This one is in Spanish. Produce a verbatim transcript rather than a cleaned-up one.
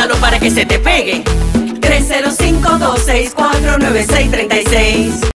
Úsalo para que se te pegue. tres cero cinco, dos seis cuatro, nueve seis tres seis.